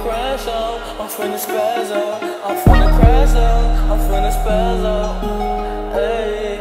crash out, I'm finna spaz out. I'm finna crash out, I'm finna spaz out. Hey.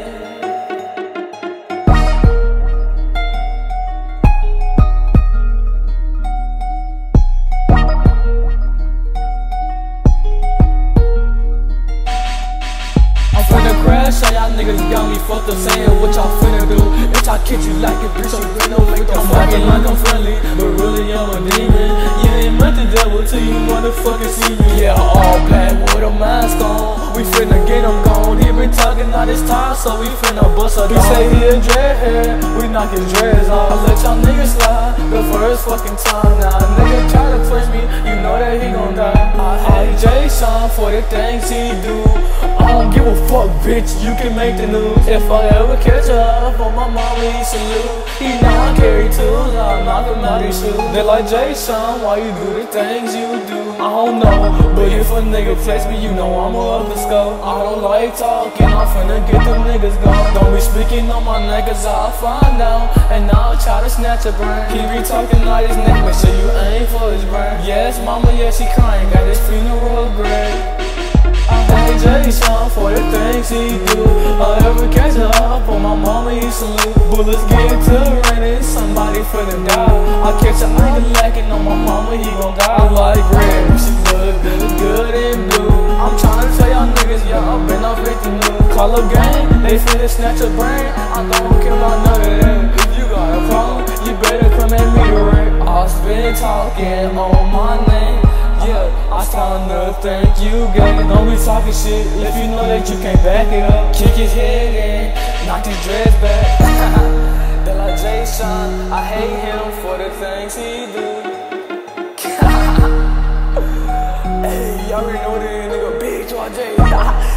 Crash, so y'all niggas got me fucked up saying what y'all finna do. Bitch, I catch you like a bitch, I'm finna make them fucking like I'm friendly, but really I'm a demon. You ain't met the devil till you motherfucking see me. Yeah, all black with a mask on, we finna get him gone. He been talking all this time, so we finna bust a dog. He say he a dreadhead, we knock his dreads off. I let y'all niggas slide the first fucking time. Now a nigga try to push me, you know that he gon' die. I hate Jayshawn for the things he do. I don't give a fuck, bitch, you can make the news. If I ever catch up on my mama, he salute. He know I carry tools, I'll knock him out his shoes. They like, Jayshawn, why you do the things you do? I don't know, but if a nigga flex me, you know I'm up the scope. I don't like talking, I'm finna get them niggas gone. Don't be speaking on my neck, cause I'll find out, and I'll try to snatch a brain. He be talking like his neck, make sure you aim for his brain. Yes, mama, yeah, she crying, got his funeral grave. I hate Jayshawn for the things he do. I ever catch up on my mama, he salute. Bullets get to raining, somebody finna die. I catch a nigga lacking on my mama, he gon' die. I like red, she look good and blue. I'm tryna tell y'all niggas, y'all been off the news. Call up gang, they finna snatch a brain. I don't care about none of that. If you got a problem, you better come at me to wreck. I'll spend talking on my name. Yeah, I starting to think you gay. Don't be talking shit if you know that you can't back it up. Kick his head in, knock his dreads back. They like Jayshawn, I hate him for the things he do. Hey, y'all already know this nigga, big George J.